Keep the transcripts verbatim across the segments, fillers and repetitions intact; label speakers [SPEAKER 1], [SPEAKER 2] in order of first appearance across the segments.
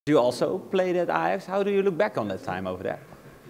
[SPEAKER 1] You also played at Ajax. How do you look back on that time over there?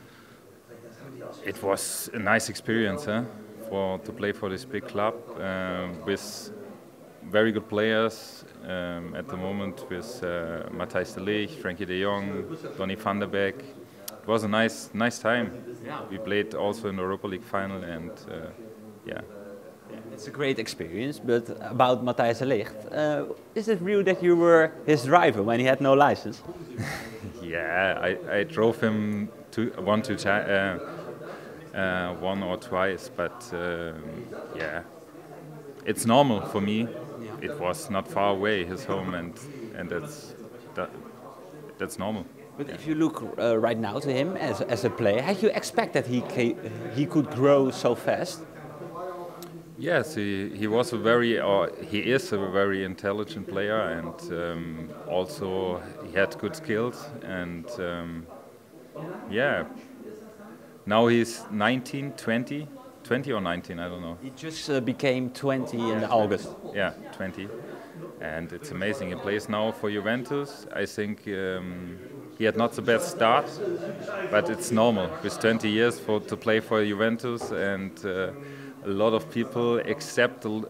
[SPEAKER 2] It was a nice experience, huh? For to play for this big club uh, with very good players um, at the moment with uh, Matthijs de Ligt, Frenkie de Jong, Donny van der Beek. It was a nice, nice time.
[SPEAKER 1] Yeah.
[SPEAKER 2] We played also in the Europa League final, and uh, yeah.
[SPEAKER 1] It's a great experience, but about Matthijs de Ligt, uh, is it real that you were his driver when he had no license?
[SPEAKER 2] Yeah, I, I drove him to one to uh, uh, one or twice, but uh, yeah, it's normal for me.
[SPEAKER 1] Yeah.
[SPEAKER 2] It was not far away his home, and and that's that, that's normal.
[SPEAKER 1] But if you look uh, right now to him as as a player, had you expect that he ca he could grow so fast?
[SPEAKER 2] Yes, he, he was a very, or he is a very intelligent player, and um, also he had good skills, and um, yeah. Now he's nineteen, twenty, twenty or nineteen, I don't know.
[SPEAKER 1] He just uh, became twenty in August.
[SPEAKER 2] Yeah, twenty, and it's amazing. He plays now for Juventus. I think um, he had not the best start, but it's normal with twenty years for to play for Juventus, and uh, a lot of people accept uh,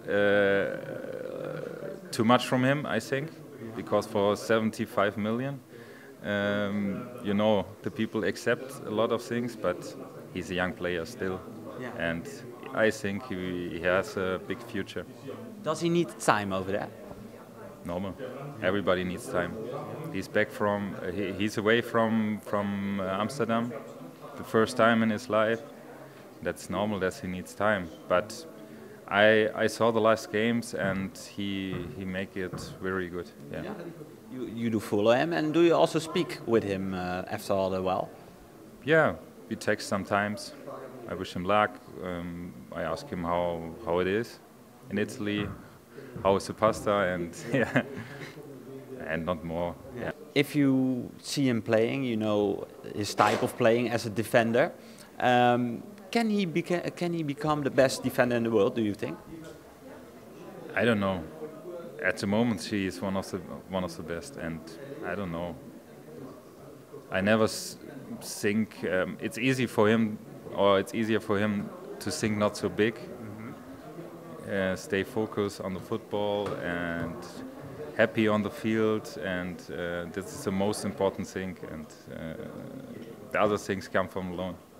[SPEAKER 2] too much from him, I think, because for seventy-five million, um, you know, the people accept a lot of things, but he's a young player still,
[SPEAKER 1] Yeah.
[SPEAKER 2] and I think he, he has a big future.
[SPEAKER 1] Does he need time over there?
[SPEAKER 2] Normal. Everybody needs time. He's back from, uh, he, he's away from, from uh, Amsterdam, the first time in his life. That's normal that he needs time. But I, I saw the last games, and he, he make it very good. Yeah.
[SPEAKER 1] Yeah. You, you do follow him, and do you also speak with him uh, after all the while?
[SPEAKER 2] Yeah, we text sometimes. I wish him luck. Um, I ask him how, how it is in Italy, how is the pasta, and yeah, and not more. Yeah.
[SPEAKER 1] If you see him playing, you know his type of playing as a defender. Um, can he beca can he become the best defender in the world? Do you think?
[SPEAKER 2] I don't know. At the moment, he is one of the one of the best, and I don't know. I never s think um, it's easy for him, or it's easier for him to think not so big, mm-hmm. uh, stay focused on the football and happy on the field, and uh, this is the most important thing, and uh, the other things come from alone.